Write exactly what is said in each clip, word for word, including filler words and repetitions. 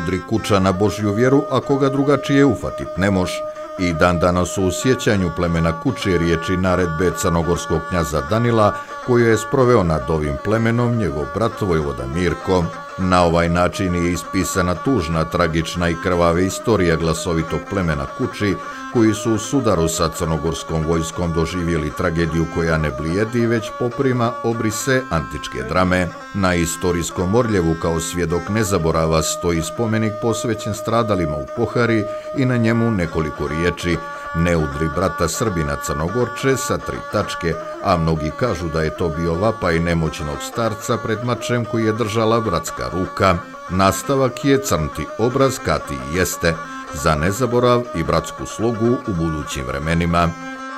udri kuća na Božju vjeru, a koga drugačije ufatit ne mož. I dan danas su u sjećanju plemena Kuči riječi naredbe crnogorskog knjaza Danila, koju je sproveo nad ovim plemenom njegov brat vojvoda Mirko. Na ovaj način je ispisana tužna, tragična i krvava istorija glasovitog plemena Kuči, koji su u sudaru sa crnogorskom vojskom doživjeli tragediju koja ne blijedi, već poprima obrise antičke drame. Na istorijskom Orljevu kao svjedok nezaborava stoji spomenik posvećen stradalima u Pohari i na njemu nekoliko riječi: ne udri brata Srbina Crnogorče sa tri tačke, a mnogi kažu da je to bio vapaj nemoćnog starca pred mačem koji je držala bratska ruka. Nastavak je crnti obraz kati jeste, za nezaborav i bratsku slogu u budućim vremenima.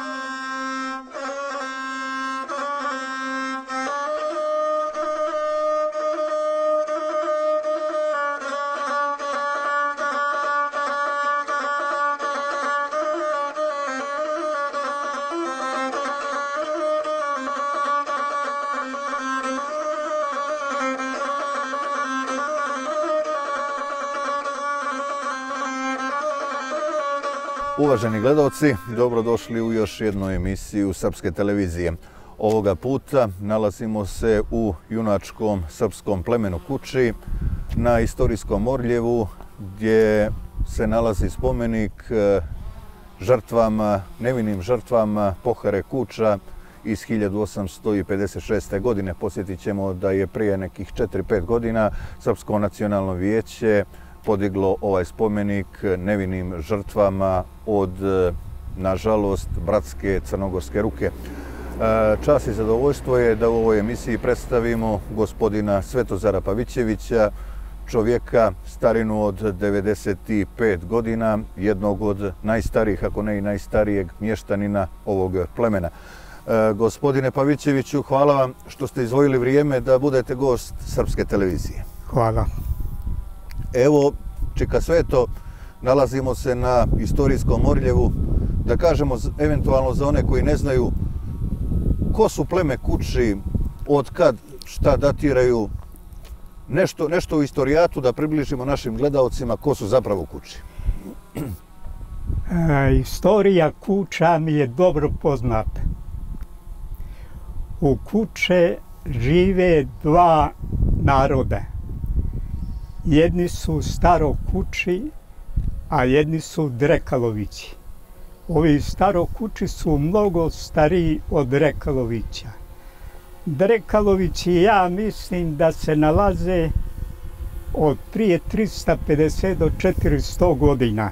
Uvaženi gledalci, dobrodošli u još jednu emisiju Srpske televizije. Ovoga puta nalazimo se u junačkom srpskom plemenu Kuči na istorijskom Orljevu, gdje se nalazi spomenik žrtvama, nevinim žrtvama Pohare Kuča iz hiljadu osamsto pedeset šeste. godine. Posjetit ćemo da je prije nekih četiri pet godina Srpsko nacionalno vijeće podiglo ovaj spomenik nevinim žrtvama od, nažalost, bratske crnogorske ruke. Čast i zadovoljstvo je da u ovoj emisiji predstavimo gospodina Svetozara Pavićevića, čovjeka starinu od devedeset pet godina, jednog od najstarijih, ako ne i najstarijeg mještanina ovog plemena. Gospodine Pavićeviću, hvala vam što ste izdvojili vrijeme da budete gost Srpske televizije. Hvala. Evo, čeka sve to, nalazimo se na istorijskom Orljevu. Da kažemo eventualno za one koji ne znaju ko su pleme Kuči, od kad, šta datiraju, nešto, nešto u istorijatu da približimo našim gledalcima ko su zapravo Kuči. E, istorija Kuča mi je dobro poznata. U Kuče žive dva naroda. Jedni su Starokuči, a jedni su Drekalovići. Ovi Starokuči su mnogo stariji od Drekalovića. Drekalovići, ja mislim da se nalaze od prije trista pedeset do četiristo godina.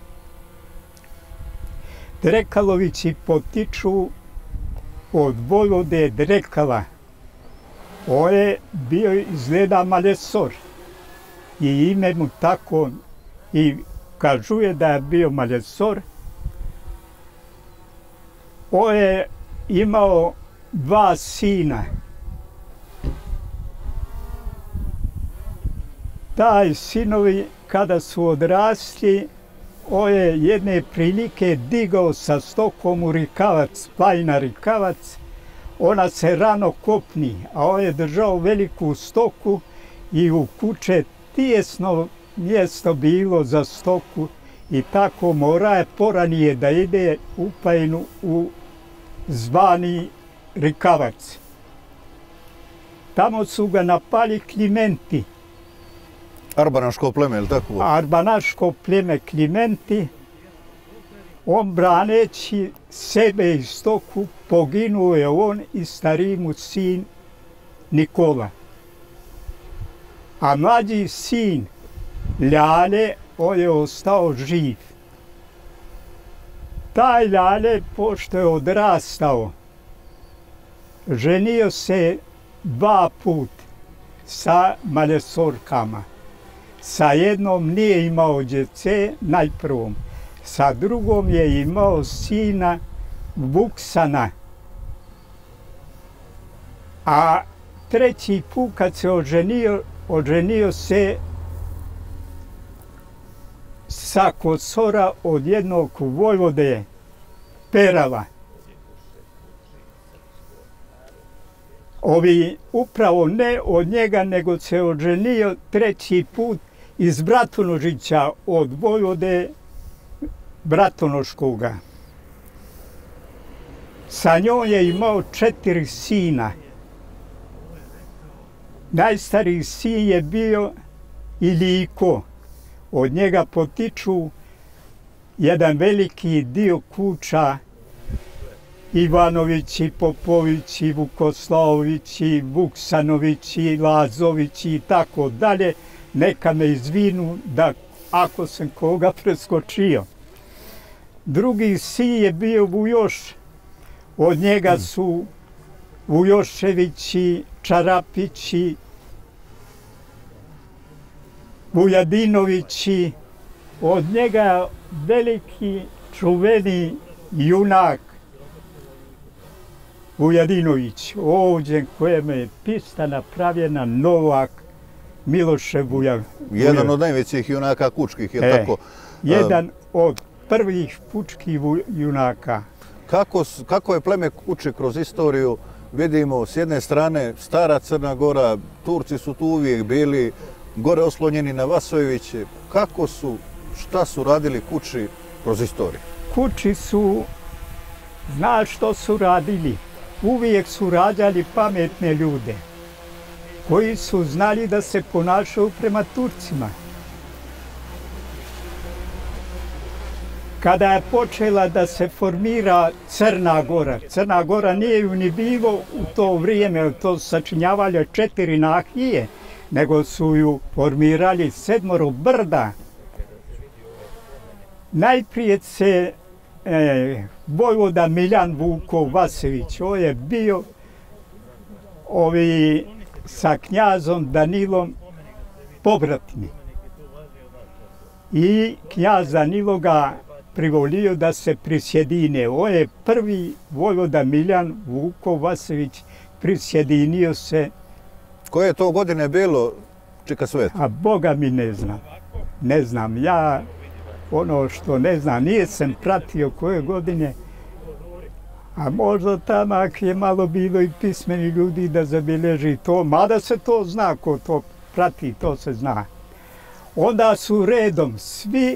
Drekalovići potiču od vojvode Drekala. On je bio izgleda Malesor. I ime mu tako, i kažu je da je bio Malesor. On je imao dva sina. Taj sinovi, kada su odrasli, on je jedne prilike digao sa stokom u rikavac, plajna rikavac. Ona se rano kopni, a on je držao veliku stoku i u Kuče tijesno mjesto bilo za stoku i tako mora je poranije da ide u Pajinu u zvani rikavac. Tamo su ga napali Klimenti. Arbanaško pleme, je li tako? Arbanaško pleme Klimenti. On braneći sebe i stoku poginuo je on i stariji mu sin Nikola. A mlađi sin Ljale, on je ostao živ. Taj Ljale, pošto je odrastao, ženio se dva put sa Malesorkama. Sa jednom nije imao djece, najprvom. Sa drugom je imao sina Vuksana. A treći put kad se oženio, oženio se sa Kosora od jednog vojvode Perala. Ovi upravo ne od njega, nego se oženio treći put iz Bratonožića od Vojvode Bratonoškoga. Sa njom je imao četiri sina. Najstariji sin je bio Iliko. Od njega potiču jedan veliki dio kuća Ivanovići, Popovići, Vukoslavovići, Vuksanovići, Lazovići i tako dalje. Neka me izvinu da ako sam koga preskočio. Drugi sin je bio Vujoš. Od njega su Vujoševići, Čarapići, Vujadinovići. Od njega veliki čuveni junak Vujadinović, ovdje kojem je pista napravljena Novak Miloše Vuja. Jedan od najvećih junaka kučkih, je li e, tako? Jedan od prvih pučkih junaka. Kako, kako je pleme Kuče kroz istoriju? Vidimo s jedne strane stara Crna Gora, Turci su tu uvijek bili, gore oslonjeni na Vasojeviće. Kako su, šta su radili Kuči kroz istoriju? Kuči su, znaš što su radili? Uvijek su rađali pametne ljude koji su znali da se ponašaju prema Turcima. Kada je počela da se formira Crna Gora, Crna Gora nije ju ni bilo u to vrijeme, to sačinjavali četiri nahije, nego su ju formirali sedmoro brda. Najprije se e, vojvoda Miljan Vukov Vasević, on je bio ovi sa knjazom Danilom pobratimi. I knjaz Danilo ga privolio da se prisjedine. On je prvi vojvoda Miljan Vukov Vasević prisjedinio se. Koje je to godine bilo, Čika Svet? A Boga mi ne znam. Ne znam. Ja ono što ne znam, nije sam pratio koje godine, a možda tamak je malo bilo i pismeni ljudi da zabilježi to, mada se to zna, ko to prati, to se zna. Onda su redom svi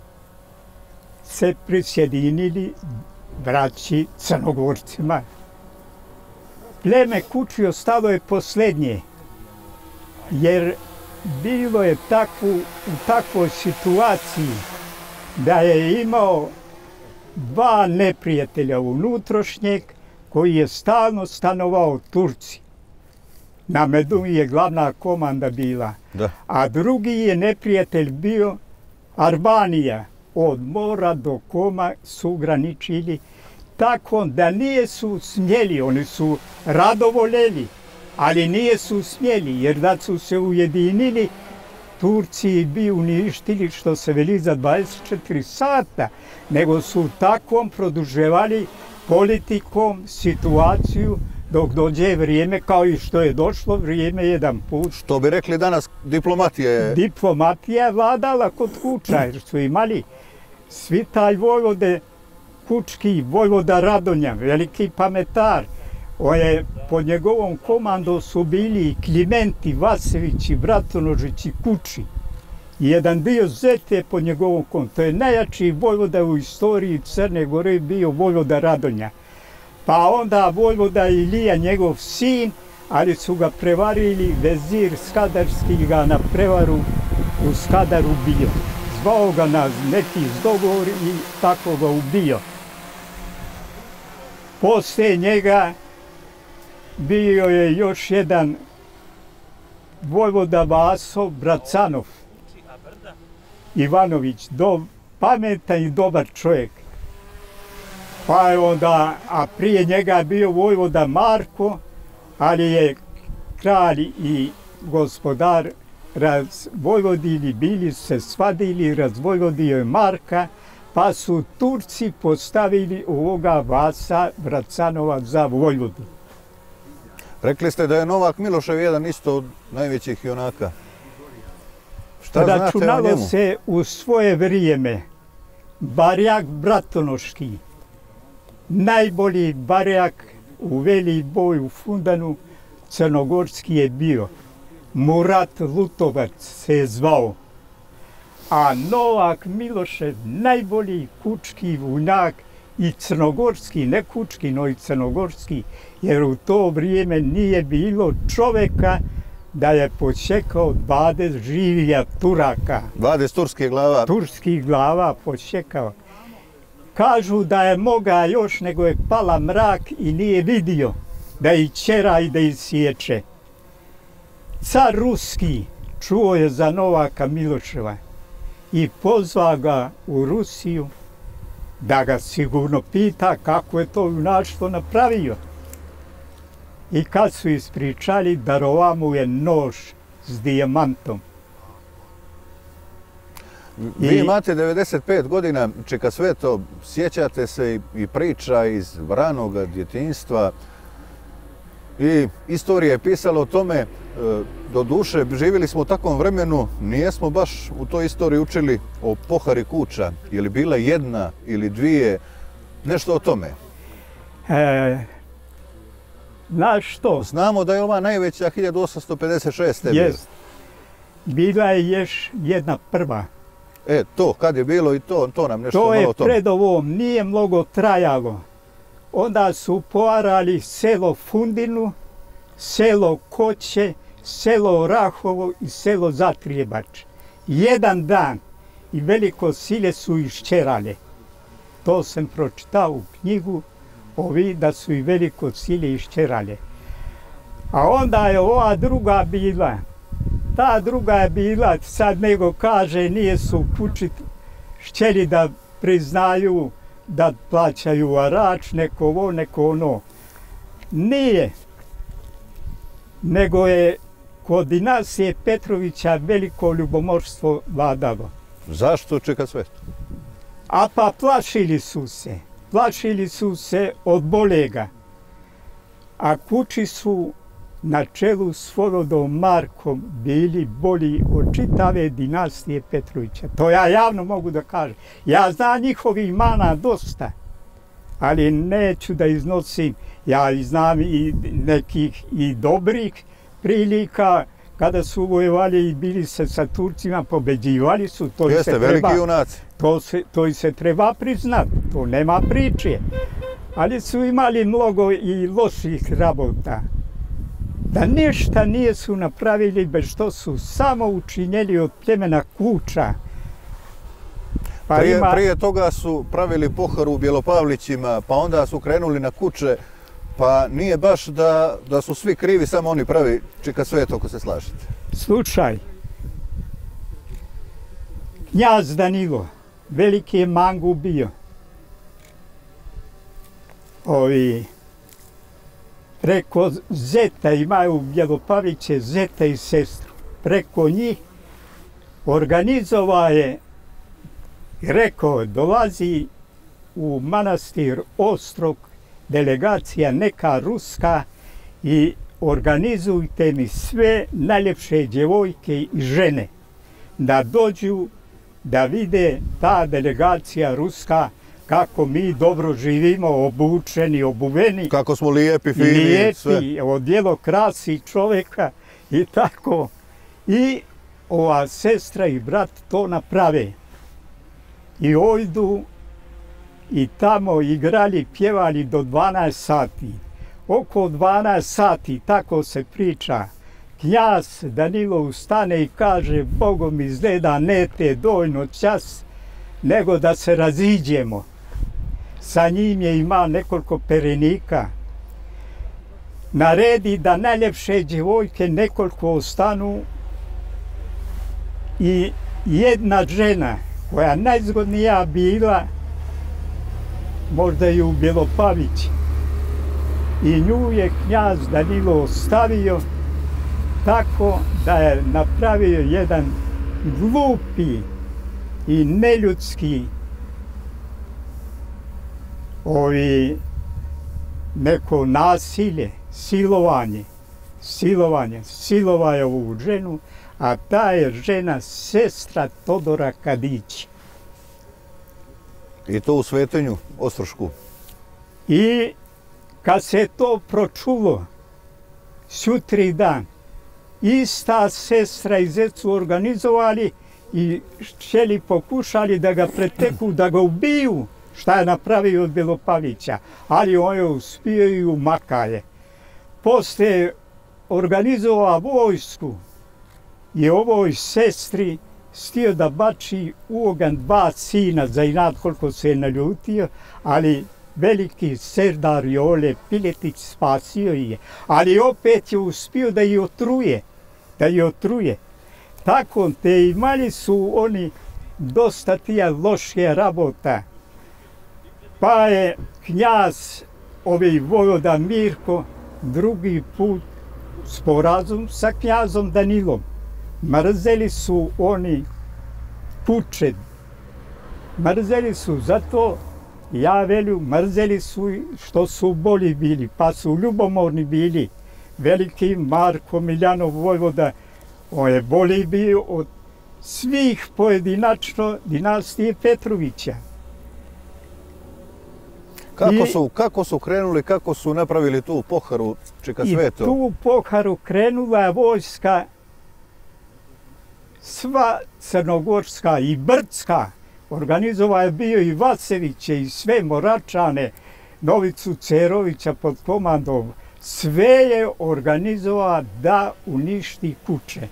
se prisjedinili braći Crnogorcima. Pleme Kuči ostalo je posljednje, jer bilo je takvu, u takvoj situaciji da je imao dva neprijatelja unutrašnjeg koji je stalno stanovao Turci. Na Meduni je glavna komanda bila. Da. A drugi je neprijatelj bio Arbanija. Od mora do Koma su graničili tako da nije su smjeli, oni su rado voljeli, ali nije su smjeli, jer da su se ujedinili, Turci bi uništili, što se veli, za dvadeset četiri sata, nego su takvom produževali politikom situaciju dok dođe vrijeme, kao i što je došlo vrijeme jedan put. Što bi rekli danas, diplomatija je... Diplomatija je vladala kod Kuča, jer su imali svi taj vojvode Kučki, vojvoda Radonja, veliki pametar. On je, pod njegovom komandom su bili Klimenti, Vasevići, Bratonožići, Kuči. I jedan dio Zete je pod njegovom komandom. To je najjači vojvoda u istoriji Crne Gore bio vojvoda Radonja. Pa onda vojvoda Ilija, njegov sin, ali su ga prevarili, vezir Skadarski ga na prevaru u Skadaru bio. Zvao ga na neki zdogovor i tako ga ubio. Poslije njega bio je još jedan vojvoda Vaso Bracanov, Ivanović, do, pametan i dobar čovjek. Pa je onda, a prije njega je bio vojvoda Marko, ali je kralj i gospodar razvojvodili, bili se svadili, razvojvodio je Marka, pa su Turci postavili ovoga Vasa Bracanova za vojvodu. Rekli ste da je Novak Milošev jedan isto od najvećih junaka. Šta znate o njemu? Računalo se u svoje vrijeme barjak Bratonoški, najbolji barjak u veli boj u Fundanu crnogorski je bio. Murat Lutovac se je zvao. a Novak Milošev najbolji kučki vojnak i crnogorski, ne kučki, no i crnogorski, jer u to vrijeme nije bilo čoveka da je počekao dvadeset živija Turaka. dvadeset turskih glava. Turskih glava počekao. Kažu da je moga još, nego je pala mrak i nije vidio da ih ćera i da ih sječe. Car ruski čuo je za Novaka Miloševa i pozva ga u Rusiju da ga sigurno pita kako je to junaštvo napravio. I kad su ispričali, darova mu je nož s dijamantom. Vi I... imate devedeset pet godina, čeka sve to, sjećate se i priča iz ranog djetinjstva i istorija je pisala o tome. Do duše, živjeli smo u takvom vremenu, nijesmo baš u toj istoriji učili o pohari kuća. Je li bila jedna ili dvije, nešto o tome? E, znaš što? Znamo da je ova najveća hiljadu osamsto pedeset šeste. Jest. Bila je još jedna prva. E, to, kad je bilo i to, to nam nešto to malo o tome. To je pred ovom, nije mnogo trajalo. Onda su poarali selo Fundinu, selo Koće, selo Orahovo i selo Zatrijebač. Jedan dan i veliko sile su išćerale. To sam pročitao u knjigu, ovi da su i veliko sile išćerale. A onda je ova druga bila, ta druga je bila, sad nego kaže, nije su kući šćeli da priznaju, da plaćaju harač, neko ovo, neko ono. Nije. Nego je kod dinastije Petrovića veliko ljubomorstvo vladalo. Zašto čeka sve? A pa plašili su se. Plašili su se od bolega. A kući su na čelu s Vovodom Markom bili bolji od čitave dinastije Petrovića. To ja javno mogu da kažem. Ja znam njihovih mana dosta, ali neću da iznosim. Ja znam i nekih i dobrih prilika kada su vojevali i bili se sa Turcima, pobeđivali su. To Jeste, se veliki treba, junaci. To se, to se treba priznati, to nema priče. Ali su imali mnogo i loših rabota. Da ništa nije su napravili bez što su samo učinjeli od plemena Kuča. Pa prije, ima... prije toga su pravili poharu u Bjelopavlićima, pa onda su krenuli na Kuče, pa nije baš da, da su svi krivi, samo oni pravi čeka sve to, ako se slažete. Slušaj, knjaz Danilo, veliki je mangu bio. Ovi, preko zeta, imaju Bjelopavliće zeta i sestru. Preko njih organizovao je, rekao, dolazi u manastir Ostrog delegacija neka ruska i organizujte mi sve najljepše djevojke i žene da dođu da vide ta delegacija ruska kako mi dobro živimo, obučeni, obuveni. Kako smo lijepi, fini, lijepi, sve. Odjelo krasi čovjeka i tako. I ova sestra i brat to naprave. I ojdu i tamo igrali, pjevali do dvanaest sati. Oko dvanaest sati, tako se priča, knjaz Danilo ustane i kaže, Bogom izgleda ne te dovoljno čas, nego da se raziđemo. Sa njim je ima nekoliko perenika. Naredi da najljepše djevojke nekoliko ostanu i jedna žena koja najzgodnija bila, možda i u Bjelopavići, i nju je knjaz Danilo ostavio tako da je napravio jedan glupi i neljudski ovi neko nasilje, silovanje, silovanje, silova je ovu ženu, a ta je žena sestra Todora Kadića. I to u Svetinju, Ostrošku. I kad se to pročulo, sutri dan, ista sestra i zet su organizovali i šćeli pokušali da ga preteku, da ga ubiju, šta je napravio od Belopavića, ali on je uspio i umaka je. Posle organizovao vojsku i ovoj sestri stio da bači u ogan dva sina za inat koliko se je naljutio, ali veliki serdar Jole Piletić spasio je, ali opet je uspio da je otruje, da je otruje. Tako te imali su oni dosta tija lošije rabota. Pa je knjaz, ovaj vojvoda Mirko, drugi put sporazum sa knjazom Danilom. Mrzeli su oni Kuče. Mrzeli su zato, ja velju, mrzeli su što su boli bili, pa su ljubomorni bili. Veliki Marko Miljanov vojvoda, on je bolji bio od svih pojedinačno dinastije Petrovića. Kako, I, su, kako su krenuli, kako su napravili tu poharu, čeka sve to? I tu poharu krenula je vojska sva crnogorska i brdska. Organizovao je bio i Vaseviće i sve Moračane, Novicu Cerovića pod komandom. Sve je organizovao da uništi Kuče.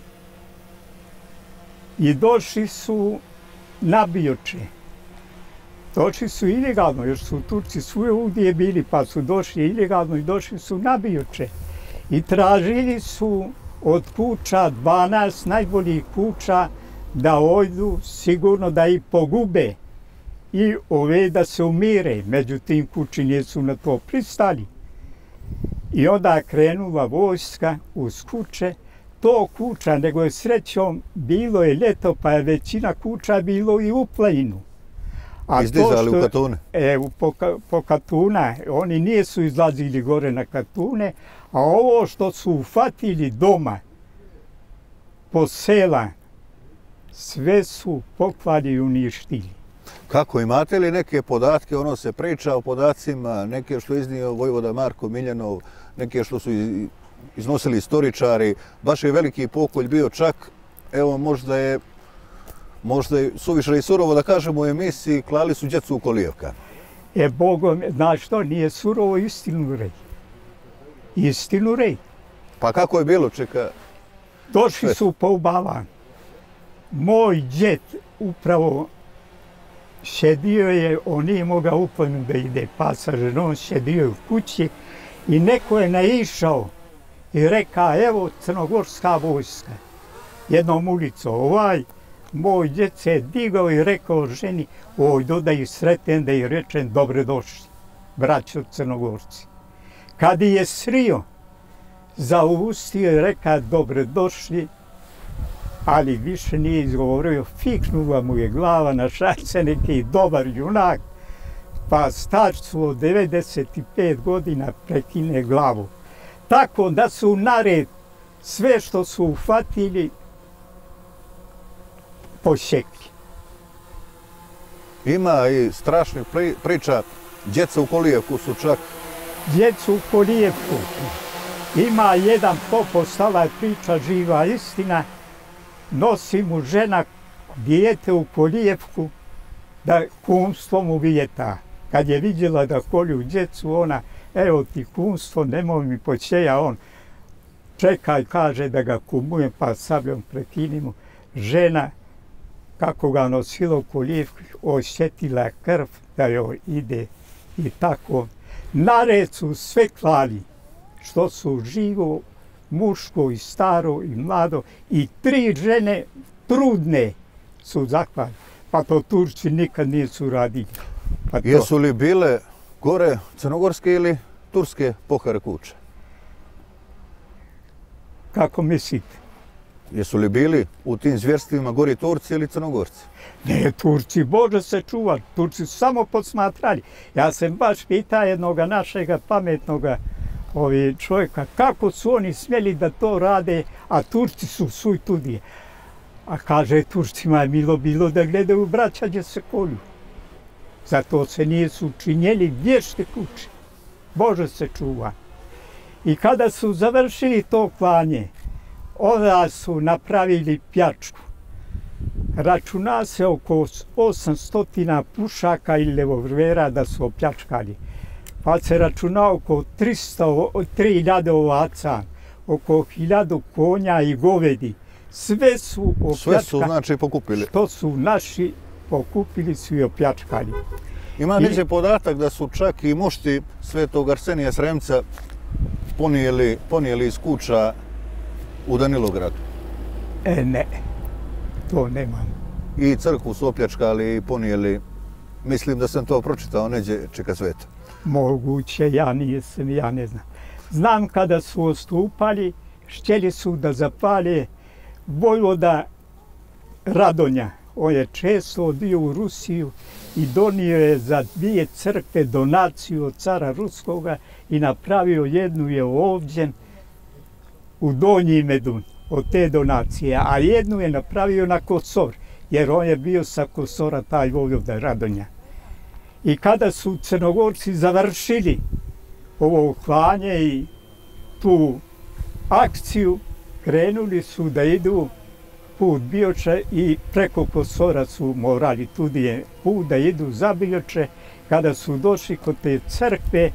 I došli su na Bioče. Došli su ilegalno, jer su Turci svi ovdje bili, pa su došli ilegalno i došli su na Bioče. I tražili su od Kuča, dvanaest najboljih Kuča, da ojdu sigurno da ih pogube i ove da se umire. Međutim, Kuči nisu na to pristali. I onda je krenula vojska uz Kuče. To Kuča, nego je srećom, bilo je ljeto, pa je većina Kuča bilo i u planinu. Izdizali u Katune? E, po, po Katuna. Oni nisu izlazili gore na Katune, a ovo što su ufatili doma, po sela, sve su poklali i uništili. Kako, imate li neke podatke, ono se priča o podacima, neke što je iznio vojvoda Marko Miljanov, neke što su iznosili istoričari, baš je veliki pokolj bio čak, evo možda je možda je suviše i surovo da kažemo u emisiji, klali su djecu u kolijevka. E, Bogom, znaš što, nije surovo, istinu rej. Istinu rej. Pa kako je bilo, čeka? Došli su po ubavan. Moj džet upravo šedio je, on nije mogao uplanu da ide, pa sa ženom šedio je u kući i neko je naišao i reka, evo crnogorska vojska, jednom ulicom, ovaj, moj djed se je digao i rekao ženi, oj, da ih sretnem, da ih rečem, dobre došli, braćo Crnogorci. Kad je srio, zaustio i reka, dobre došli, ali više nije izgovorio, fiknula mu je glava na šace, neki dobar junak, pa starcu od devedeset pet godina prekine glavu. Tako da su nared sve što su ufatili, pošekli. Ima i strašnih priča, djeca u kolijevku su čak... Djeca u kolijevku. Ima jedan pop, ostala je priča, živa istina, nosi mu žena dijete u kolijevku, da kumstvo mu vijeta. Kad je vidjela da kolju djecu, ona, evo ti kumstvo, nemoj mi počeja, on čekaj, kaže da ga kumujem, pa sabljom prekinimo. Žena, kako ga nosilo u kolijevku, osjetila krv da joj ide i tako. Nared su sve klali, što su živo, muško i staro i mlado, i tri žene trudne su zaklali. Pa to Turci nikad nisu radili. Pa to... Jesu li bile gore crnogorske ili turske pohare Kuče? Kako mislite? Jesu li bili u tim zvjerstvima gori Turci ili Crnogorci? Ne, Turci, Bože se čuva, Turci su samo podsmatrali. Ja sam baš pitao jednog našega pametnoga ovi čovjeka, kako su oni smjeli da to rade, a Turci su svi tudi. A kaže, Turcima je milo bilo da gledaju braća gdje se kolju. Zato se nisu činjeli vješte kuće. Bože se čuva. I kada su završili to klanje, onda su napravili pljačku. računa se oko osamsto pušaka ili revolvera da su opljačkali. Pa se računa oko tristo, tri hiljade ovaca, oko hiljadu konja i govedi. Sve su opljačkali. Sve su znači pokupili. Što su naši pokupili su i opljačkali. Ima neđe podatak da su čak i mošti Svetog Arsenija Sremca ponijeli, ponijeli iz kuća u Danilogradu. E, ne, to nemam. I crkvu su opljačkali i ponijeli, mislim da sam to pročitao neđe Čika Sveta. Moguće, ja nisam, ja ne znam. Znam kada su ostupali, htjeli su da zapale vojvoda Radonja. On je često odio u Rusiju i donio je za dvije crkve donaciju od cara Ruskoga i napravio jednu je ovdje u Donji Medun od te donacije, a jednu je napravio na Kosor, jer on je bio sa Kosora taj vojvoda Radonja. I kada su Crnogorci završili ovo klanje i tu akciju, krenuli su da idu put Bioče i preko Kosora su morali, tudi je put da idu za Bioče. Kada su došli kod te crkve,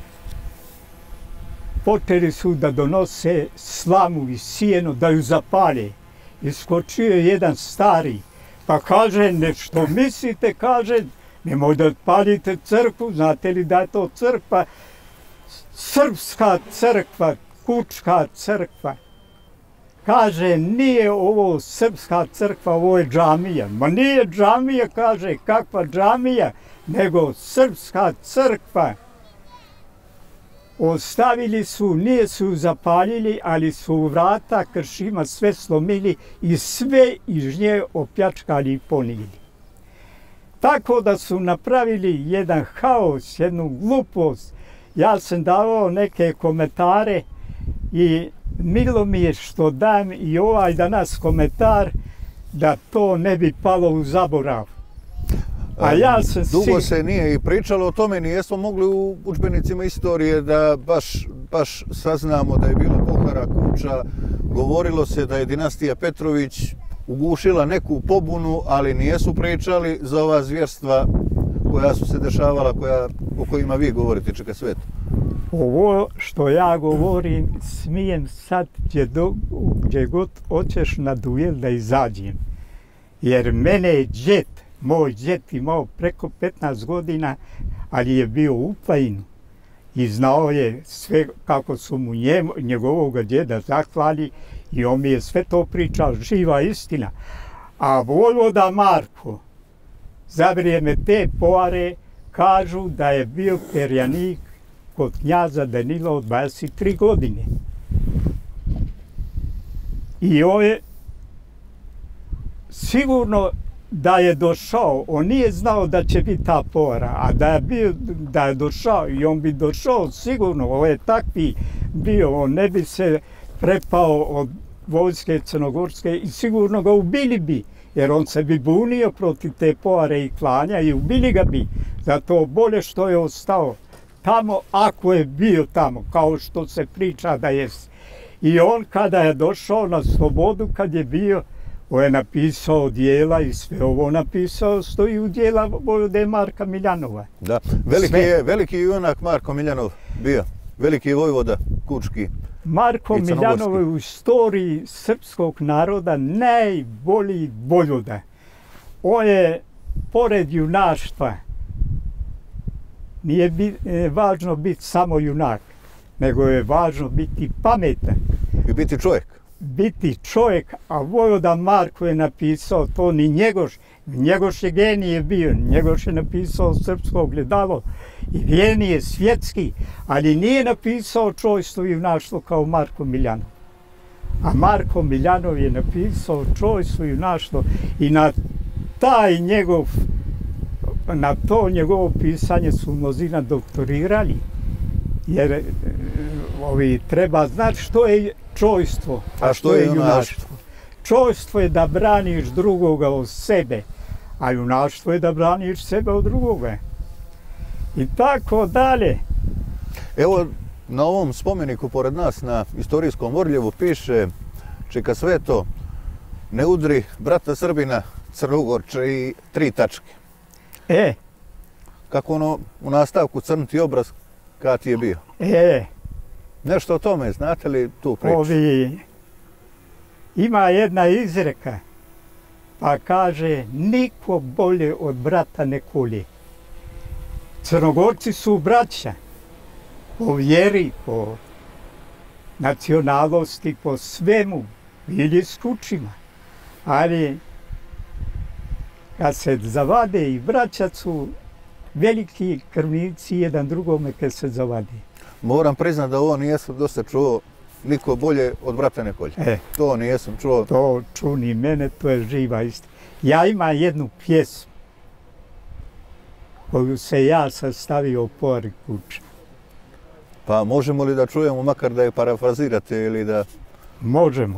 počeli su da donose slamu i sijeno, da ju zapale. Iskočio je jedan stari, pa kaže, nešto mislite, kaže, nemoj da palite crkvu, znate li da je to crkva, srpska crkva, kučka crkva. Kaže, nije ovo srpska crkva, ovo je džamija. Ma nije džamija, kaže, kakva džamija, nego srpska crkva. Ostavili su, nije su zapalili, ali su vrata kršima sve slomili i sve iz nje opljačkali i ponijeli. Tako da su napravili jedan haos, jednu glupost. Ja sam davao neke komentare i milo mi je što dam i ovaj danas komentar da to ne bi palo u zaborav. A ja sam Dugo se nije i pričalo o tome, nijesmo mogli u udžbenicima istorije da baš, baš saznamo da je bilo pohara kuća. Govorilo se da je dinastija Petrović ugušila neku pobunu, ali nijesu pričali za ova zvjerstva koja su se dešavala, koja, o kojima vi govorite, Čika Sveta. Ovo što ja govorim, smijem sad gdje, do, gdje god hoćeš na duel da izađem. Jer mene je džet, moj džet imao preko petnaest godina, ali je bio u Plajinu. I znao je sve kako su mu nje, njegovog djeda zahvali i on mi je sve to pričao, živa istina. A vojvoda Marko, za vrijeme te poare, kažu da je bio perjanik kod knjaza Danila od dvadeset tri godine. I on je sigurno da je došao, on nije znao da će biti ta poara, a da je, bio, da je došao i on bi došao sigurno, on je takvi bio, on ne bi se prepao od vojske crnogorske i sigurno ga ubili bi, jer on se bi bunio protiv te poare i klanja i ubili ga bi. Zato bolje što je ostao tamo, ako je bio tamo, kao što se priča da jest. I on kada je došao na slobodu, kad je bio, on je napisao dijela i sve ovo napisao, stoji u dijela vojvode Marka Miljanova. Da, veliki je, veliki junak Marko Miljanov bio, veliki vojvoda kučki. Marko Miljanov je u istoriji srpskog naroda najbolji vojvoda. On je, pored junaštva, nije bi, e, važno biti samo junak, nego je važno biti pametan. I biti čovjek. Biti čovjek, a vojvoda Marko je napisao to ni Njegoš. Njegoš je genije bio, Njegoš je napisao srpsko ogledalo i genije svjetski, ali nije napisao čojstvo i junaštvo kao Marko Miljanov. A Marko Miljanov je napisao čojstvo i junaštvo i na taj njegov, na to njegovo pisanje su mnozina doktorirali, jer ovi, treba znati što je čojstvo, a, a što, što je junaštvo. Čojstvo je da braniš drugoga od sebe, a junaštvo je da braniš sebe od drugoga. I tako dalje. Evo, na ovom spomeniku pored nas na istorijskom Orljevu piše: Čika Sveto, ne udri brata Srbina Crnogorče i tri tačke. E, Kako ono u nastavku crniti obraz kad ti je bio? e, Nešto o tome, znate li tu priču? ovi, ima jedna izreka, pa kaže, niko bolje od brata ne kolje. Crnogorci su braća, po vjeri, po nacionalnosti, po svemu, bili s kućima. Ali kad se zavade i braća su veliki krvnici jedan drugome kad se zavade. Moram priznat da ovo nijesam dosta čuo, niko bolje od brata ne kolje. E, To nijesam čuo. to čuni mene, to je živa istina. Ja imam jednu pjesmu koju se ja sastavio pored kuće. Pa možemo li da čujemo, makar da je parafrazirate ili da... Možemo.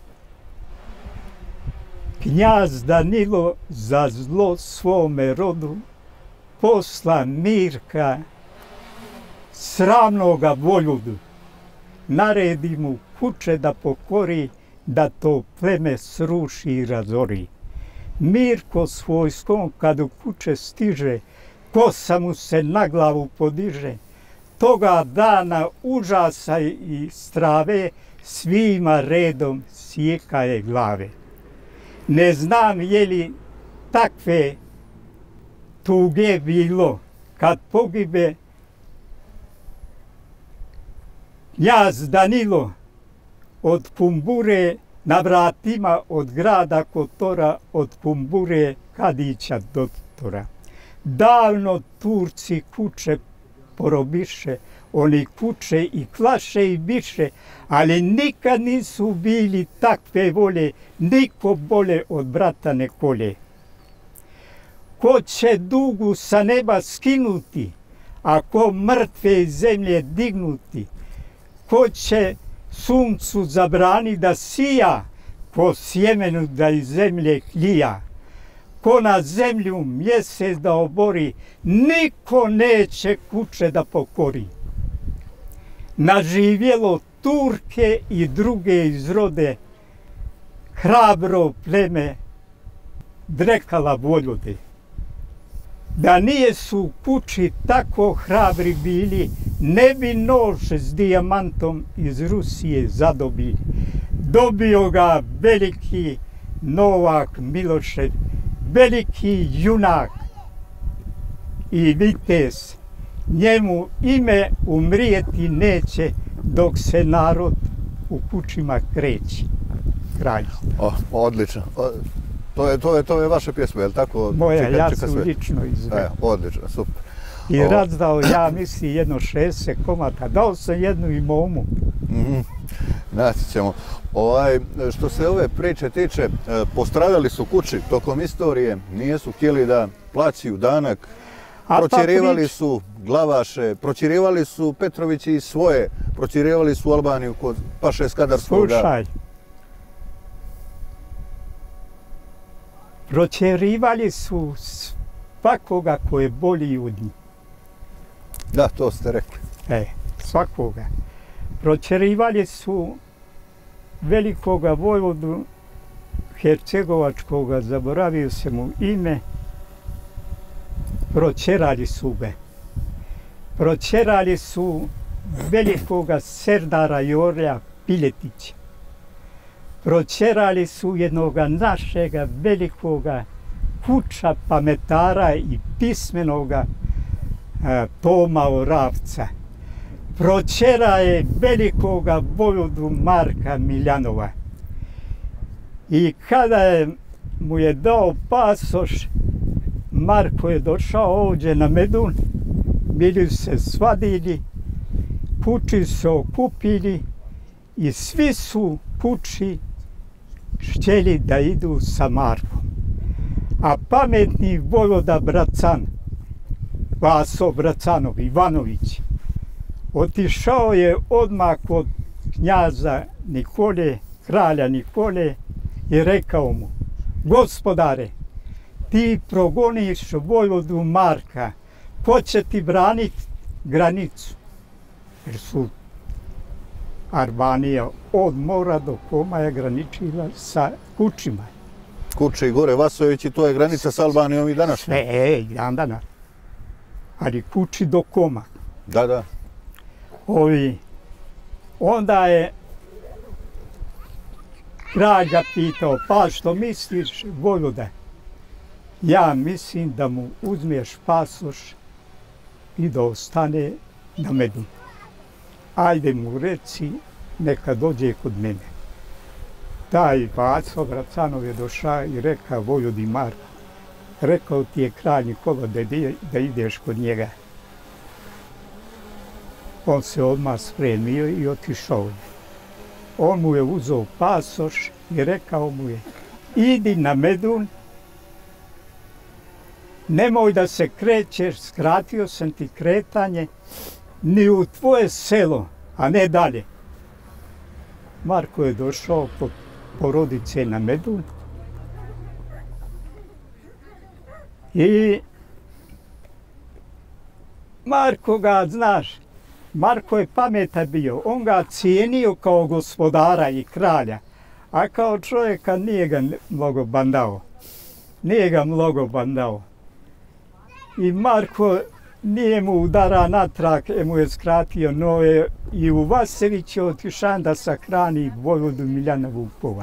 Knjaz Danilo za zlo svome rodu posla Mirka sramnoga voljudu. Naredi mu kuće da pokori, da to pleme sruši i razori. Mirko s vojskom kad u kuće stiže, kosa mu se na glavu podiže. Toga dana užasa i strave svima redom sjekaje glave. Ne znam je li takve tuge bilo kad pogibe knjaz Danilo od Kumbure na vratima od grada Kotora, od Kumbure Kadića do Tora. Davno Turci kuće porobiše, oni kuće i klaše i biše, ali nikad nisu bili takve volje, niko bolje od brata ne kolje. Ko će dugu sa neba skinuti, a ko mrtve iz zemlje dignuti? Ko će suncu zabrani da sija, ko sjemenu da iz zemlje klija? Ko na zemlju mjesec da obori, niko neće kuće da pokori. Naživjelo Turke i druge izrode, hrabro pleme drekala Vojvode. Da nije su u kući tako hrabri bili, ne bi nož s dijamantom iz Rusije zadobili. Dobio ga veliki Novak Milošev, veliki junak i vitez. Njemu ime umrijeti neće dok se narod u kućima kreće. Kralj. O, odlično. O, to, je, to, je, to je vaša pjesma, je li tako? Moja, čeka, ja čeka sam sve. lično izveo. E, odlično, super. I O. razdao, ja mislim, jedno šezdeset komata. Dao sam jednu i momu. Mm-hmm. Naći ćemo. Ovaj, što se ove priče tiče, postradali su kući tokom istorije, nijesu htjeli da plaćaju danak, proćerivali prič... su Glavaše, proćerivali su Petrovići i svoje, proćerivali su Albaniju kod Paše Skadarskoga. Slušaj, proćerivali su svakoga ko je bolji od njih. Da, to ste rekli. E, svakoga. Proćerivali su velikoga vojvodu Hercegovačkoga, zaboravio se mu ime, proćerali su ga. Proćerali su velikoga Serdara Jorja Piletića. Proćerali su jednoga našega velikoga kuća pametara i pismenoga a, Toma Oravca. Proćera je velikoga vojvodu Marka Miljanova. I kada je, mu je dao pasoš, Marko je došao ovdje na Medun, bili se svadili, kući se okupili i svi su kući htjeli da idu sa Markom. A pametni vojvoda Bracan, Vaso Bracanov, Ivanović, otišao je odmah kod knjaza Nikole, kralja Nikole i rekao mu: gospodare, ti progoniš vojvodu Marka, ko će ti braniti granicu? Jer su Albanija od mora do Koma je graničila sa kućima. Kuče i gore Vasojević i to je granica s Albanijom i danas. Sve, e, dan danas. Ali Kuči do Koma. Da, da. Ovi, onda je kralj ga pitao, pa što misliš, Vojvoda? Ja mislim da mu uzmeš pasoš i da ostane na Medu. Ajde mu reci, neka dođe kod mene. Taj Vaco Vracanov je došao i rekao Vojvodi Marko, rekao ti je kralj Nikola da, da ideš kod njega. On se odmah spremio i otišao je. On mu je uzeo pasoš i rekao mu je, idi na Medun, nemoj da se krećeš, skratio sam ti kretanje, ni u tvoje selo, a ne dalje. Marko je došao kod porodice na Medun i Marko ga, znaš, Marko je pametan bio, on ga cijenio kao gospodara i kralja, a kao čovjeka nije ga mnogo bandao. Nije ga mnogo bandao. I Marko nije mu udara natrag, mu je skratio nove i u Vasević je otišao da sahrani Vojvodu Miljana Vukova.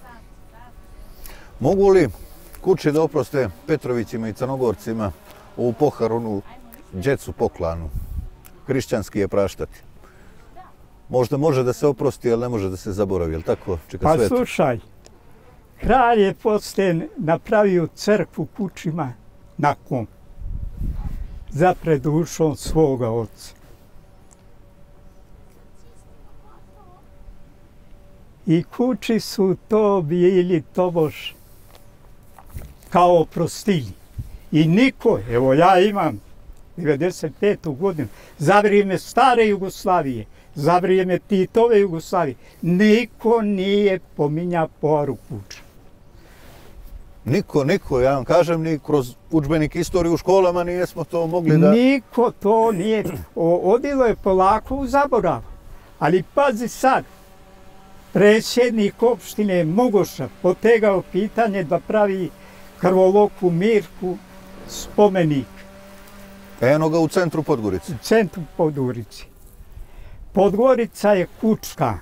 Mogu li Kuče da oproste Petrovićima i Crnogorcima ovu poharonu djecu poklanu? Hrišćanski je praštati. Možda može da se oprosti, ali ne može da se zaboravi, jel tako? Čeka pa svetu. Slušaj, kralj je poslije napravio crkvu Kučima na Kom, za predušom svoga oca. I Kuči su to bili tobož kao oprostili. I niko, evo ja imam devedeset petu godinu, za vrijeme stare Jugoslavije, za vrijeme Titove Jugoslavije, niko nije pominjao poharu Kuča. Niko, niko, ja vam kažem, ni kroz udžbenik istorije u školama nijesmo to mogli da... Niko to nije, odilo je polako u zaborav. Ali pazi sad, predsjednik opštine Mogoša potegao pitanje da pravi krvoloku Mirku spomenik. Eno ga u centru Podgorice. U centru Podgorice. Podgorica je Kučka.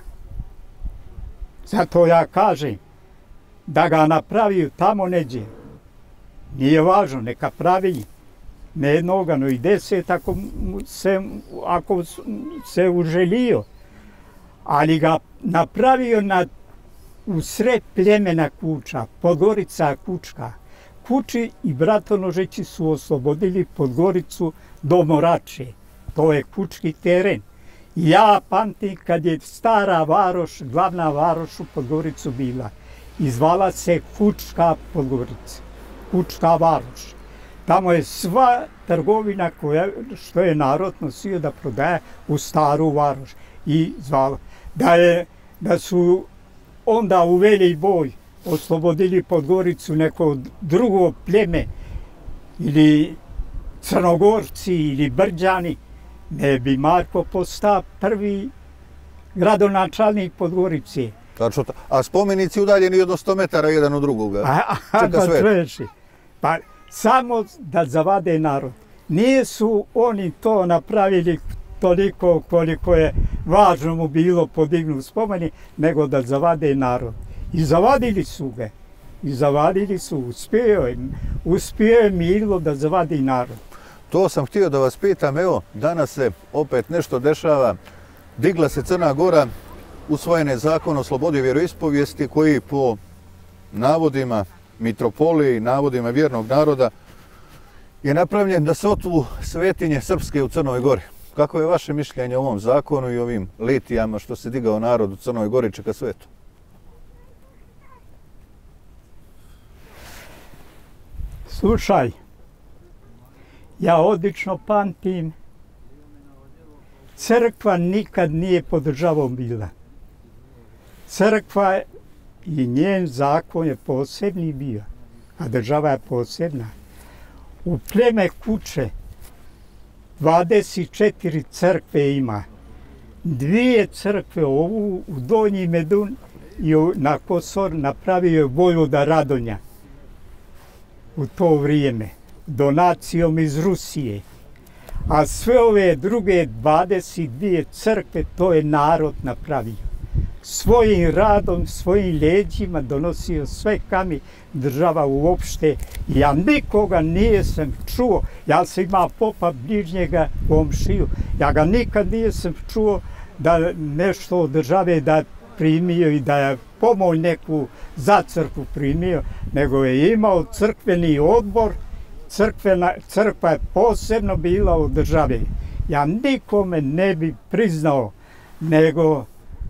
Zato ja kažem, da ga napraviju tamo neđe. Nije važno, neka pravi ne jednoga, no i deset ako se, ako se uželio. Ali ga napravio na, u sred plemena Kuča, Podgorica Kučka. Kuči i Bratonožeći su oslobodili Podgoricu do Morače. To je kučki teren. Ja pamtim kad je stara varoš, glavna varoš u Podgoricu bila. I zvala se Kučka Podgorica, Kučka varoš. Tamo je sva trgovina koja, što je narod nosio da prodaje u staru varoš. I zvala da, je, da su onda uveli boj, oslobodili Podgoricu neko drugo pljeme ili Crnogorci ili Brđani, ne bi Marko postao prvi gradonačelnik Podgorice. Tačno, a spomenici udaljeni od sto metara jedan od drugoga. A, a, Čeka svet. Pa samo da zavade narod. Nisu oni to napravili toliko koliko je važno mu bilo podignuti spomenik, nego da zavade narod. I zavadili su ga. I zavadili su, uspio je, uspio je Milo da zavadi narod. To sam htio da vas pitam, evo, danas se opet nešto dešava. Digla se Crna Gora, usvojen je zakon o slobodi vjeroispovijesti koji po navodima mitropolije i navodima vjernog naroda je napravljen da se otvu svetinje srpske u Crnoj Gori. Kako je vaše mišljenje o ovom zakonu i ovim litijama što se digao narod u Crnoj Gori čeka svetu? Slušaj, ja odlično pamtim, crkva nikad nije podržavom bila. Crkva i njen zakon je posebni bio, a država je posebna. U pleme Kuče dvadeset četiri crkve ima. Dvije crkve ovu u Donji Medun i na Kosor napravio je Vojvoda Radonja. u to vrijeme, donacijom iz Rusije. A sve ove druge dvadeset dvije crkve, to je narod napravio. Svojim radom, svojim leđima donosio sve kami država uopšte. Ja nikoga nisam čuo, ja sam imao popa bližnjega u Omšiju, ja ga nikad nisam čuo da nešto od države da primio i da je pomoć neku za crkvu primio, nego je imao crkveni odbor, crkvena, crkva je posebno bila od države. Ja nikome ne bi priznao, nego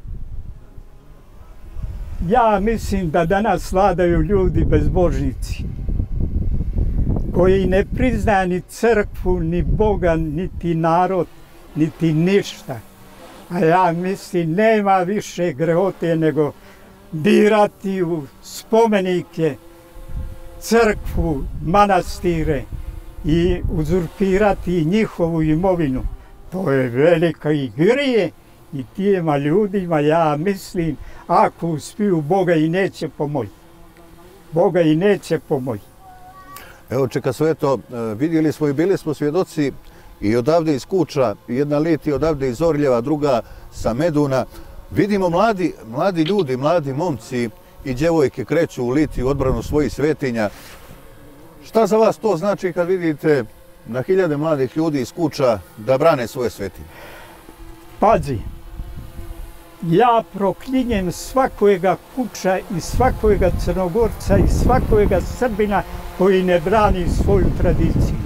ja mislim da danas vladaju ljudi bezbožnici, koji ne priznaju ni crkvu, ni Boga, niti narod, niti ništa. A ja mislim, nema više grehote nego dirati u spomenike, crkvu, manastire i uzurpirati njihovu imovinu. To je velika i grije i tijema ljudima, ja mislim, ako uspiju, Boga i neće pomoći. Boga i neće pomoći. Evo, čeka sve to, vidjeli smo i bili smo svjedoci i odavde iz Kuča, jedna leti odavde iz Orljeva, druga sa Meduna. Vidimo mladi, mladi ljudi, mladi momci i djevojke kreću u liti u odbranu svojih svetinja. Šta za vas to znači kad vidite na hiljade mladih ljudi iz Kuča da brane svoje svetinje? Pazi, ja proklinjem svakojega Kuča i svakojega Crnogorca i svakojega Srbina koji ne brani svoju tradiciju.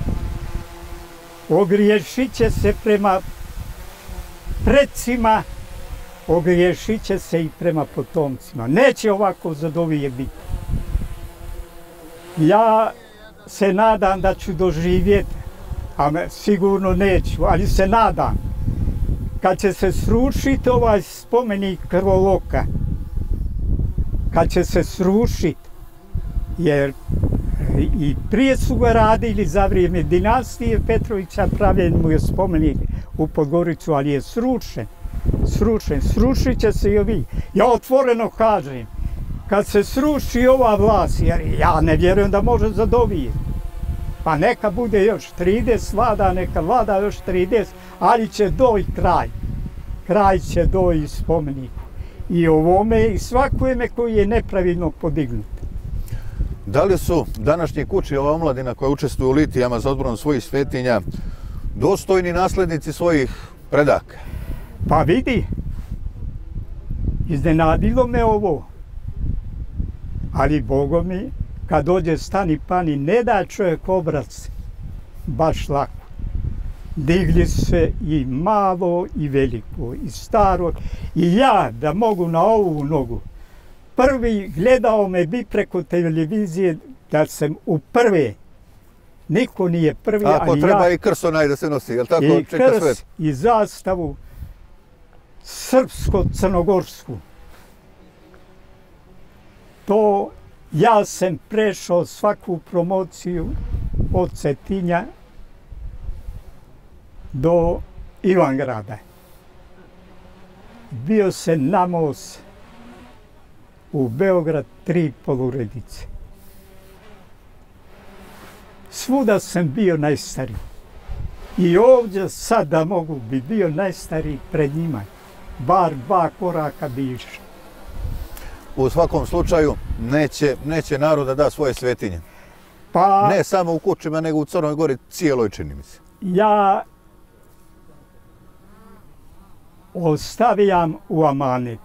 Ogriješit će se prema predsima, ogriješit će se i prema potomcima. Neće ovako zadovije biti. Ja se nadam da ću doživjeti, a sigurno neću, ali se nadam, kad će se srušiti ovaj spomenik krvoloka, kad će se srušiti, jer i prije su ga radili za vrijeme dinastije Petrovića, pravljen mu je spomenik u Podgoricu, ali je srušen, srušen, srušit će se i ovi. Ja otvoreno kažem, kad se sruši ova vlast, jer ja ne vjerujem da može zadovijeti, pa neka bude još trideset vlada, neka vlada još trideset, ali će doći kraj. Kraj će doći spomeniku. I ovome i svakome koji je nepravilno podignut. Da li su današnji Kuči, ova omladina koja učestvuje u litijama za odbranu svojih svetinja, dostojni naslednici svojih predaka? Pa vidi, iznenadilo me ovo. Ali Bogo mi, kad dođe stani pani, ne da čovjek obraz baš lako. Digli se i malo i veliko, i staro. I ja da mogu na ovu nogu. Prvi gledao me bi preko televizije da sam u prve. Niko nije prvi, ali ja... Ako treba i krst onaj da se nosi, jel tako? I krst i zastavu srpsko-crnogorsku. To ja sam prešao svaku promociju od Cetinja do Ivangrada. Bio sam na most u Beograd tri poluredice. Svuda sam bio najstariji. I ovdje sad da mogu bi bio najstariji pred njima. Bar dva koraka bi išao. U svakom slučaju neće, neće narod da da svoje svetinje. Pa, ne samo u Kučima, nego u Crnoj Gori cijeloj, čini mi se. Ja ostavljam u amanet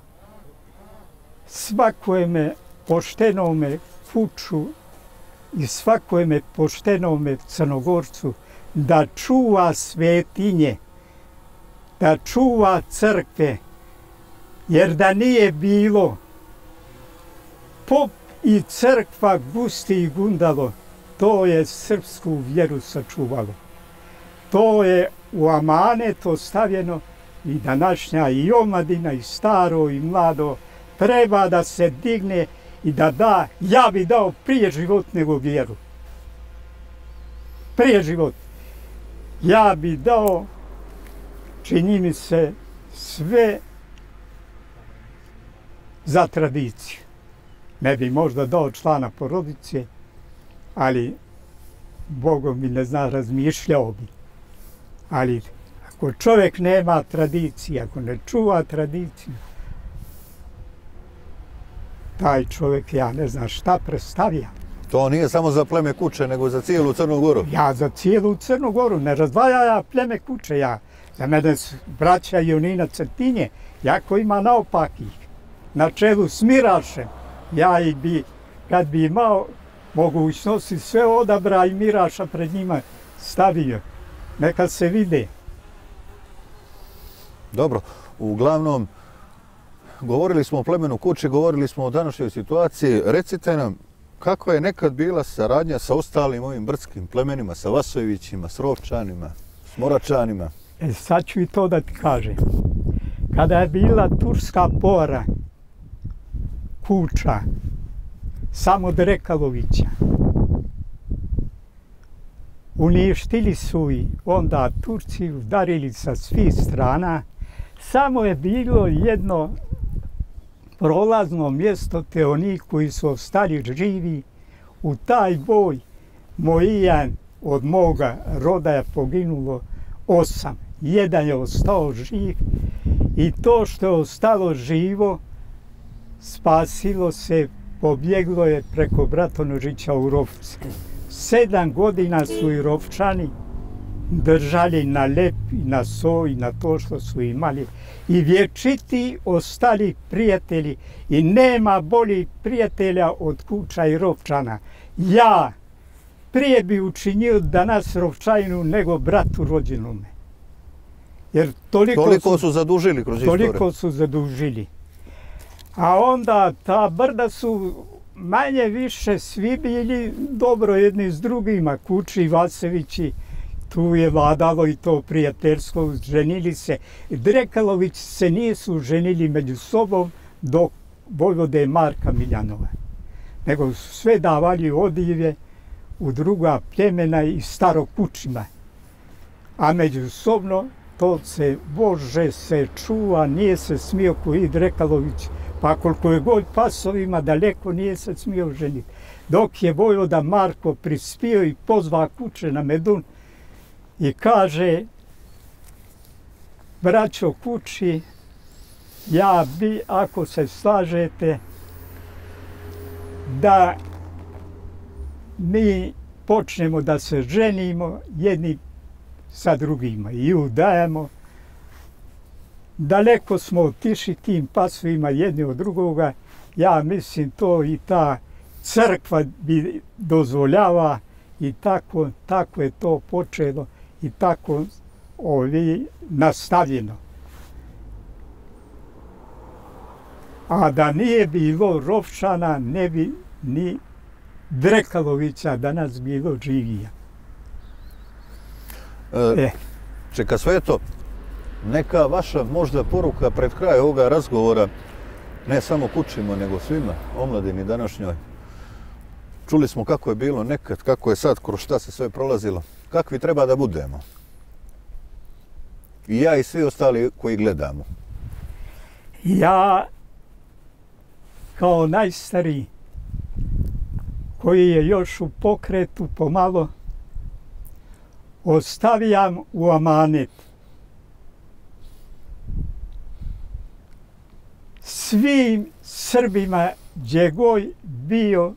svakojme poštenome Kuču i svakojme poštenome Crnogorcu da čuva svetinje, da čuva crkve, jer da nije bilo pop i crkva gusti i gundalo, to je srpsku vjeru sačuvalo. To je u amanet ostavljeno i današnja i omladina i staro i mlado treba da se digne i da da, ja bi dao prije život nego vjeru. Prije život. Ja bi dao, čini mi se, sve za tradiciju. Ne bi možda dao člana porodice, ali Bogom mi ne zna, razmišljao bi. Ali ako čovjek nema tradicije, ako ne čuva tradiciju, taj čovjek, ja ne znam šta predstavlja. To nije samo za pleme Kuče, nego za cijelu Crnu Goru. Ja za cijelu Crnu Goru, ne razdvaja ja pleme Kuče, ja. Za mene braća Jonina Cetinje, jako ima naopakih, na čelu s Mirašem. Ja i bi, kad bi imao mogućnosti, sve odabra i Miraša pred njima stavio. Neka se vide. Dobro, uglavnom, govorili smo o plemenu Kuče, govorili smo o današnjoj situaciji. Recite nam, kako je nekad bila saradnja sa ostalim ovim brdskim plemenima, sa Vasojevićima, s Rovčanima, s Moračanima? E, sad ću i to da ti kažem. Kada je bila turska pora Kuča, samo Drekalovića, uništili su i onda Turci udarili sa svih strana. Samo je bilo jedno prolazno mjesto, te oni koji su ostali živi. U taj boj Mojijan od moga roda je poginulo osam. Jedan je ostao živ i to što je ostalo živo spasilo se, pobjeglo je preko Bratonožića u Rovce. Sedam godina su i Rovčani držali na lep i na so i na to što su imali. I vječiti ostali prijatelji. I nema boljih prijatelja od Kuča i Rovčana. Ja prije bi učinio danas Rovčaninu nego bratu rođenome. Jer toliko, toliko su, su zadužili kroz istoriju. Toliko su zadužili. A onda ta brda su manje više svi bili dobro jedni s drugima. Kuči i Vasevići, tu je vladalo i to prijateljstvo, ženili se. Drekalović se nisu ženili među sobom do vojvode Marka Miljanova. Nego su sve davali odjeve u druga plemena i starokučima. A međusobno to se, Bože, se čuva, nije se smio koji Drekalović, pa koliko je god pasovima daleko nije se smio ženiti. Dok je vojvoda Marko prispio i pozva Kuče na Medun i kaže: braćo Kuči, ja bi, ako se slažete, da mi počnemo da se ženimo jedni sa drugima i udajemo. Daleko smo otišli tim pasovima jedni od drugoga. Ja mislim to i ta crkva bi dozvoljava i tako, tako je to počelo i tako ovi nastavljeno. A da nije bilo Rovčana, ne bi ni Drekalovića danas bilo živija. E, e. Čeka sve to, neka vaša možda poruka pred kraj ovoga razgovora, ne samo Kučima, nego svima, omladini današnjoj. Čuli smo kako je bilo nekad, kako je sad, kroz šta se sve prolazilo. Kakvi treba da budemo? I ja i svi ostali koji gledamo. Ja, kao najstariji, koji je još u pokretu pomalo, ostavljam u amanet svim Srbima gdje god bio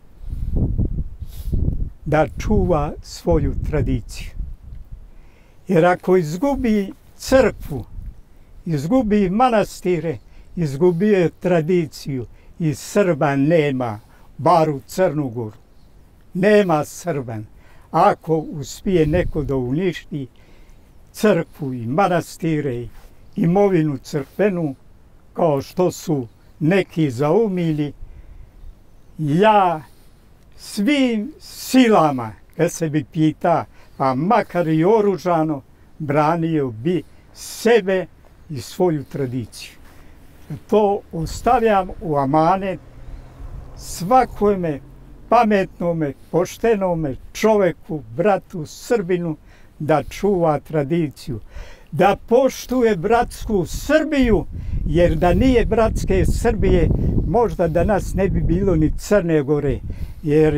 da čuva svoju tradiciju. Jer ako izgubi crkvu, izgubi manastire, izgubio je tradiciju i Srba nema, bar u Crnu Goru. Nema Srban. Ako uspije neko da uništi crkvu i manastire i imovinu crkvenu, kao što su neki zaumili, ja svim silama, kad se bi pita, pa makar i oružano, branio bi sebe i svoju tradiciju. To ostavljam u amanet svakome pametnome, poštenome čoveku, bratu, Srbinu, da čuva tradiciju. Da poštuje bratsku Srbiju, jer da nije bratske Srbije, možda danas ne bi bilo ni Crne Gore, jer je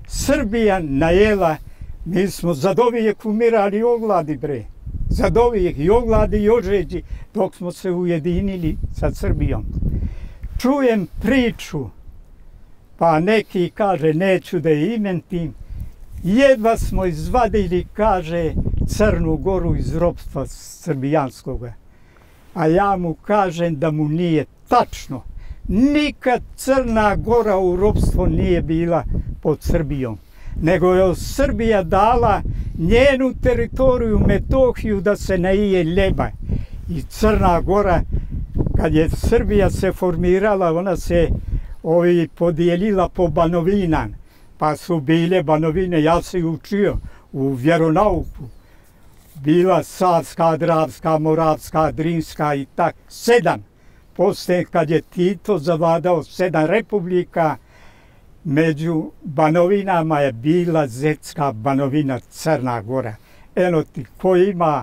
Srbija najela, mi smo zadovijek umirali ogladi, bre. Zadovijek i ogladi i ožeđi dok smo se ujedinili sa Srbijom. Čujem priču, pa neki kaže, neću da je imentim, jedva smo izvadili, kaže, Crnu Goru iz ropstva srbijanskoga. A ja mu kažem da mu nije tačno. Nikad Crna Gora u ropstvo nije bila pod Srbijom, nego je Srbija dala njenu teritoriju Metohiju da se naije ljeba. I Crna Gora, kad je Srbija se formirala, ona se ovi podijelila po banovinama. Pa su bile banovine, ja sam učio u vjeronauku. Bila Savska, Dravska, Moravska, Drinska i tak, sedam. Poslije kad je Tito zavladao sedam republika, među banovinama je bila Zetska banovina Crna Gora. Eno ti, ko ima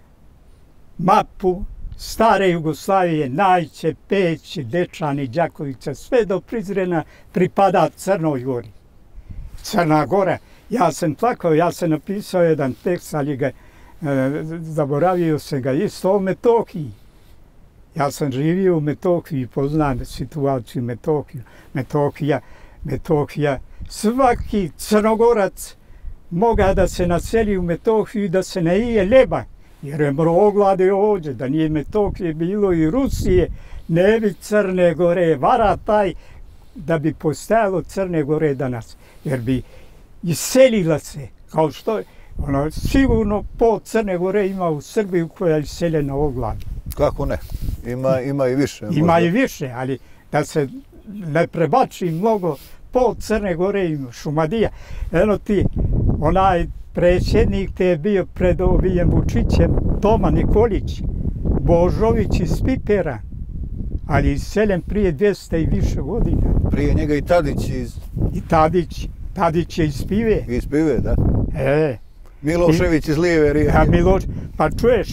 mapu stare Jugoslavije, Najče, Peć, Dečani, Đakovica, sve do Prizrena pripada Crnoj Gori. Crna Gora, ja sam plakao, ja sam napisao jedan tekst, ali ga, e, zaboravio sam ga isto o Metohiji. Ja sam živio u Metohiji, poznam situaciju Metohiju. Metohija, Metohija, svaki Crnogorac moga da se naseli u Metohiju i da se naije ljeba, jer je mroglade ovdje, da nije Metohije bilo i Rusije, ne bi Crne Gore vara taj da bi postajalo Crne Gore danas, jer bi iselila se, kao što ono, sigurno pol Crne Gore ima u Srbiju koja je iseljena oglad. Kako ne? Ima, ima i više. Ima možda. i više, ali da se ne prebači mnogo, pol Crne Gore ima, Šumadija. Eno ti, onaj predsjednik te je bio pred ovim Vučićem, Toma Nikolić, Božović iz Pipera, ali iseljen prije dvjesto i više godina. Prije njega i Tadić iz... I Tadić, Tadić je iz Pive. Iz Pive, da. E. Milošević I, iz Lijeve Rijeke. Ja, Miloš, pa čuješ,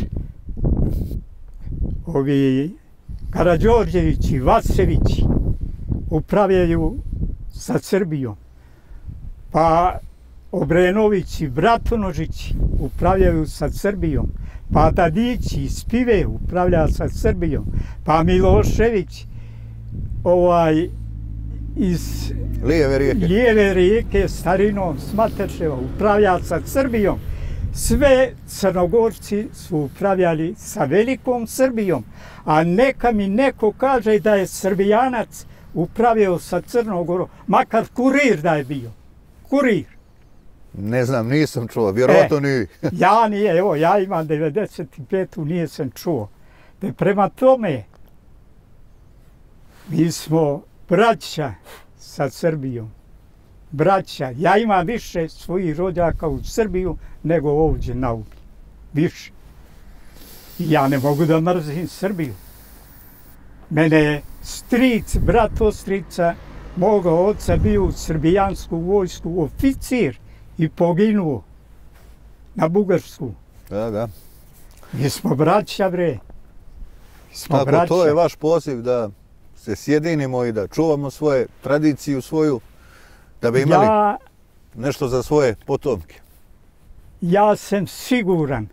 ovi Karađorđević i Vasević upravljaju sa Srbijom. Pa Obrenović i Bratonožić upravljaju sa Srbijom. Pa Tadić iz Pive upravlja sa Srbijom. Pa Milošević ovaj, iz Lijeve Rijeke, Lijeve Rijeke starinom Smatečeva upravlja sa Srbijom. Sve Crnogorci su upravljali sa velikom Srbijom, a neka mi neko kaže da je Srbijanac upravljao sa Crnogorom, makar kurir da je bio. Kurir. Ne znam, nisam čuo, vjerojatno e, ni. Ja nije, evo, ja imam devedeset petu nije sam čuo. Te prema tome, mi smo braća sa Srbijom. Braća, ja imam više svojih rođaka u Srbiju nego ovdje na Ugli. Više. I ja ne mogu da mrzim Srbiju. Mene je stric, brat ostrica, moga oca bio u srbijansku vojsku oficir i poginuo na Bugarsku. Da, da. Mi smo braća, bre. Mi smo Tako, braća. to je vaš poziv da se sjedinimo i da čuvamo svoje tradiciju svoju, da bi imali ja, nešto za svoje potomke. Ja sam siguran,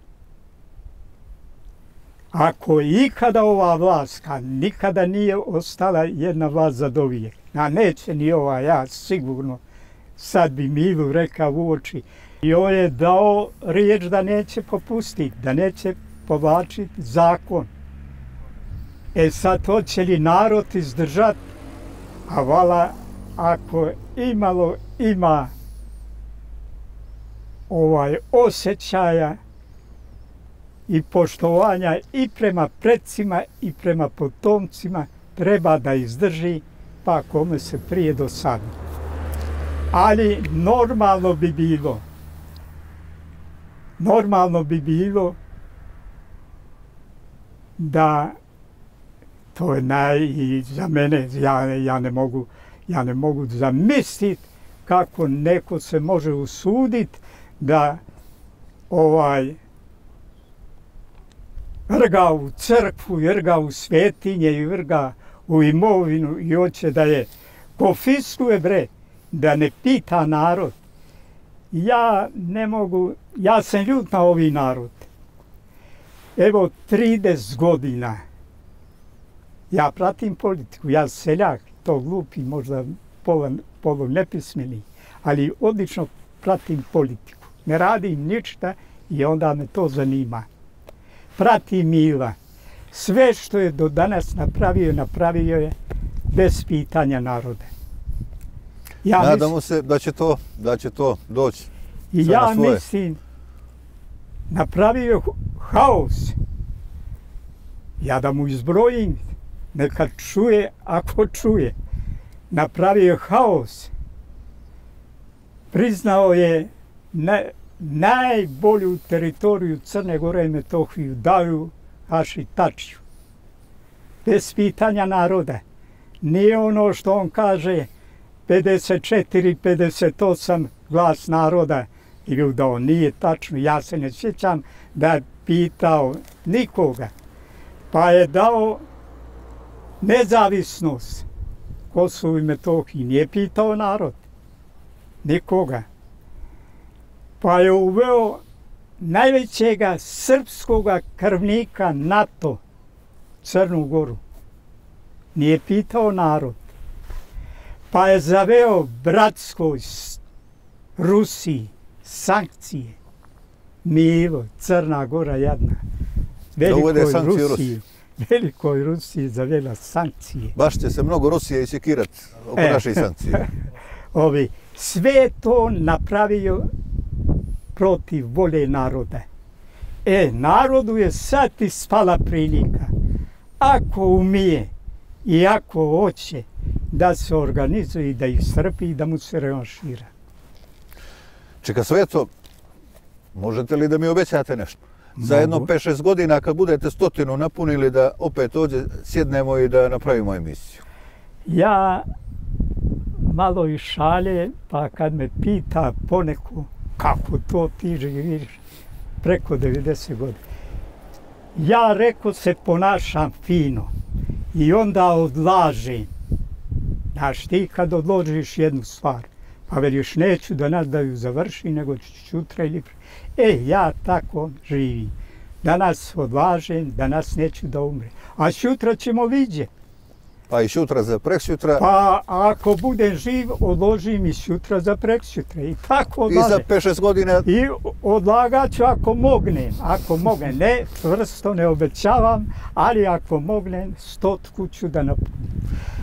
ako ikada ova vlast, a nikada nije ostala jedna vlast za dovijek, a neće ni ova, ja sigurno, sad bi Milu rekao u oči, i on je dao riječ da neće popustiti, da neće povlačiti zakon. E sad, hoće li narod izdržati? A vala, ako imalo ima ovaj osjećaja i poštovanja i prema predsima i prema potomcima, treba da izdrži, pa kome se prije dosadne. Ali normalno bi bilo, normalno bi bilo da to je naj, i za mene, ja, ja ne mogu, ja ne mogu zamisliti kako neko se može usuditi da ovaj vrga u crkvu, vrga u svetinje i vrga u imovinu i hoće da je konfiskuje, bre, da ne pita narod. ja ne mogu, ja sam ljut na ovi narod. Evo, trideset godina ja pratim politiku, ja seljak, to glupi, možda polo, polo nepismeni, ali odlično pratim politiku. Ne radim ništa i onda me to zanima. Pratim Mila. Sve što je do danas napravio, napravio je bez pitanja naroda. Ja Nadamo mislim, se da će to, da će to doći. I ja mislim, napravio haos. Ja da mu izbrojim, neka čuje ako čuje. Napravio haos. Priznao je ne, najbolju teritoriju Crne Gore i Metohiju daju Haši Tačiju. Bez pitanja naroda. Nije ono što on kaže pedeset četiri pedeset osam glas naroda ili da on nije tačno. Ja se ne sjećam da je pitao nikoga. Pa je dao nezavisnost Kosovu i Metohiji. Nije pitao narod. Nikoga. Pa je uveo najvećega srpskoga krvnika NATO, Crnu Goru. Nije pitao narod. Pa je zaveo bratskoj Rusiji sankcije. Milo, Crna Gora jedna. Velikoj Rusiji, velikoj Rusiji zavela sankcije. Baš će se mnogo Rusije isekirati oko e, naših sankcija. Ovi, sve to napravio protiv volje naroda. E, narodu je sad ispala prilika. Ako umije i ako hoće da se organizuje i da ih strpi i da mu se revanšira. Čeka Sveto, možete li da mi obećate nešto? Za jedno pet šest godina kad budete stotinu napunili da opet ovdje sjednemo i da napravimo emisiju. Ja malo i šalje, pa kad me pita poneko kako to ti živiš preko devedeset godina. Ja reko se ponašam fino i onda odlažem. Znaš, ti kad odložiš jednu stvar, pa veliš neću da nas da ju završi, nego ću sutra ili... E, ja tako živim. Danas odlažem, danas neću da umre. A sutra ćemo vidjeti. Pa i sutra za preksutra? Pa ako budem živ, odložim i sutra za preksutra. I tako odlažem. I za pet šest godina? I odlagat ću ako mognem. Ako mognem, ne, čvrsto ne obećavam, ali ako mognem, stotku ću da napunim.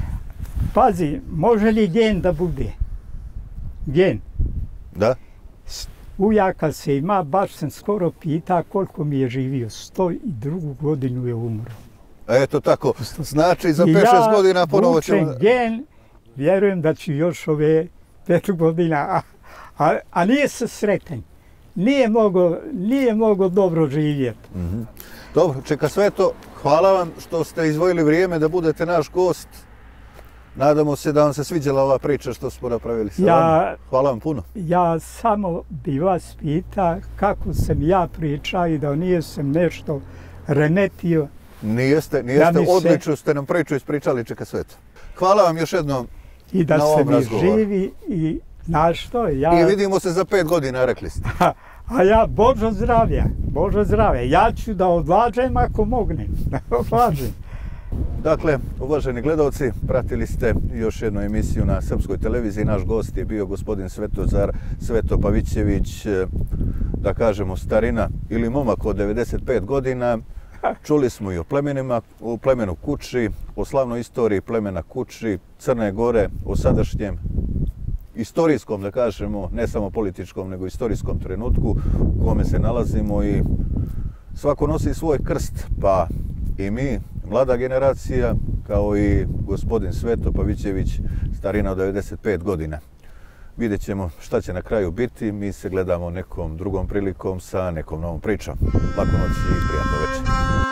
Pazi, može li gen da bude? Gen. Da? Ujaka se ima, baš sam skoro pita koliko mi je živio. sto drugu godinu je umro. Eto tako, znači za pet šest godina ponovo ćemo... Ja vučem gen, vjerujem da ću još ove pet godina, a, a, a nije se sretan. Nije mogo, nije mogo dobro živjeti. Mm-hmm. Dobro, Čeka Sveto, hvala vam što ste izdvojili vrijeme da budete naš gost. Nadamo se da vam se sviđala ova priča što smo napravili sa ja, vama. Hvala vam puno. Ja samo bi vas pita kako sam ja pričao i da nije sam nešto remetio. Nijeste, nijeste. Odlično ste nam priču ispričali, Čeka Sveto. Hvala vam još jednom i da na ovom razgovoru. I da se mi živi i znaš što? Ja... I vidimo se za pet godina, rekli ste. A, a ja, Božo zdravlja, Božo zdravlja. Ja ću da odlažem ako mognem. Odlažem. Dakle, uvaženi gledalci, pratili ste još jednu emisiju na Srpskoj televiziji. Naš gost je bio gospodin Svetozar Sveto Pavićević, da kažemo starina ili momak od devedeset pet godina. Čuli smo i o plemenima, o plemenu Kuči, o slavnoj istoriji plemena Kuči, Crne Gore, o sadašnjem istorijskom, da kažemo, ne samo političkom, nego istorijskom trenutku u kome se nalazimo i svako nosi svoj krst, pa i mi, mlada generacija, kao i gospodin Sveto Pavićević, starina od devedeset pet godina. Vidjet ćemo šta će na kraju biti. Mi se gledamo nekom drugom prilikom sa nekom novom pričom. Laku noć i prijatno večer.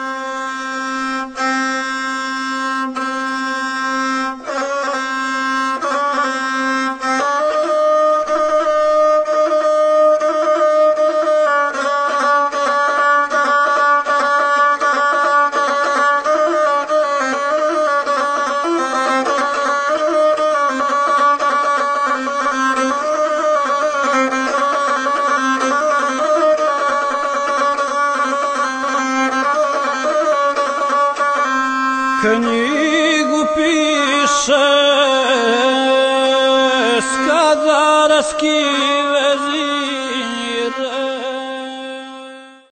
knjigu piše s kadarski vezi